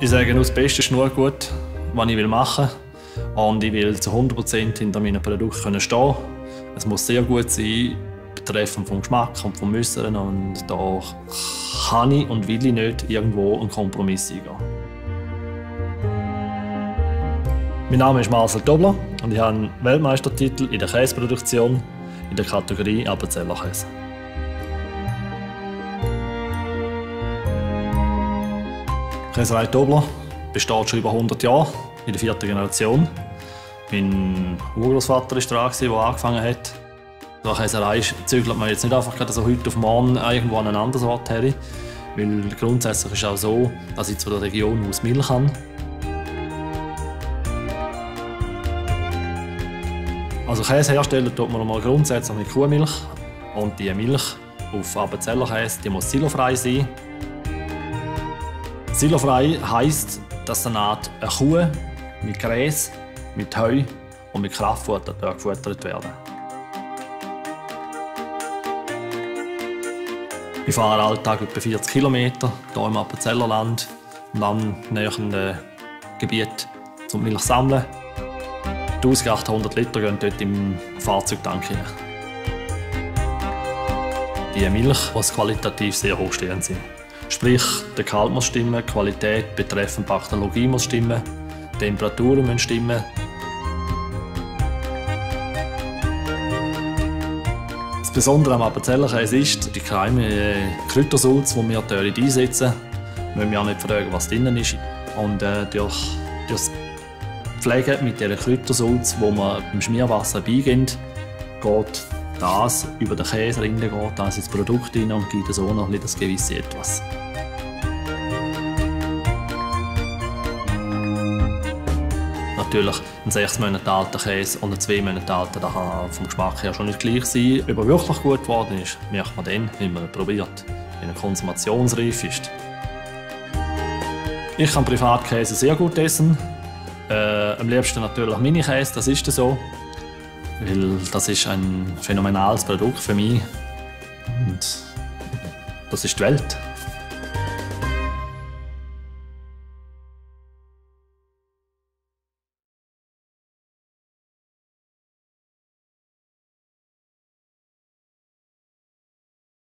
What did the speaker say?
Ich sage, das Beste ist nur gut, was ich machen will. Und ich will zu 100% hinter meinen Produkten stehen. Es muss sehr gut sein, betreffend vom Geschmack und vom Äußeren. Und da kann ich und will ich nicht irgendwo einen Kompromiss eingehen. Mein Name ist Marcel Tobler und ich habe einen Weltmeistertitel in der Käseproduktion in der Kategorie Appenzellerkäse. Die Käserei Tobler besteht schon über 100 Jahre, in der 4. Generation. Mein Urgroßvater war dran, der angefangen hat. So eine Käserei zügelt man jetzt nicht einfach so heute auf morgen irgendwo an einen anderen Ort her. Weil grundsätzlich ist es auch so, dass ich zu der Region aus Milch habe. Also Käse herstellen tut man mal grundsätzlich mit Kuhmilch. Und die Milch auf Appenzellerkäse, die muss silofrei sein. Silofrei heisst, dass eine Kuh mit Gräs, mit Heu und mit Kraftfutter gefüttert werden. Ich fahre Alltag etwa 40 km hier im Appenzellerland und dann näheren Gebiet zum Milch sammeln. 1800 Liter gehen dort im Fahrzeugtank rein. Die Milch muss qualitativ sehr hochstehend sein. Sprich, der Gehalt muss stimmen, die Qualität betreffend Bakteriologie muss stimmen, die Temperaturen müssen stimmen. Das Besondere am Appenzellerkäse ist, die geheimen Kräutersalz, die wir dort einsetzen, müssen wir auch nicht fragen, was drin ist. Und durch das Pflegen mit diesen Kräutersalz, die man im Schmierwasser beigeben, geht das über den Käse rein, geht das ins Produkt rein und gibt so noch das gewisse Etwas. Natürlich, ein 6 Monate alter Käse und ein 2 Monate alter, das kann vom Geschmack her schon nicht gleich sein. Ob er wirklich gut geworden ist, merkt man dann, wenn man ihn probiert, wenn er konsumationsreif ist. Ich kann Privatkäse sehr gut essen. Am liebsten natürlich Mini-Käse, das ist so. Weil das ist ein phänomenales Produkt für mich. Und das ist die Welt.